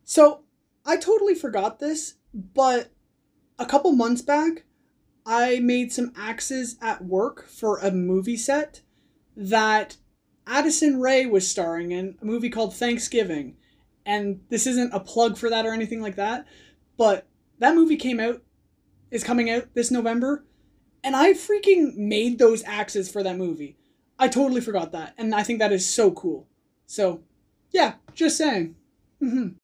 So I totally forgot this, but a couple months back, I made some axes at work for a movie set that Addison Ray was starring in, a movie called Thanksgiving. And this isn't a plug for that or anything like that, but that movie is coming out this November, and I freaking made those axes for that movie. I totally forgot that, and I think that is so cool. So, yeah, just saying.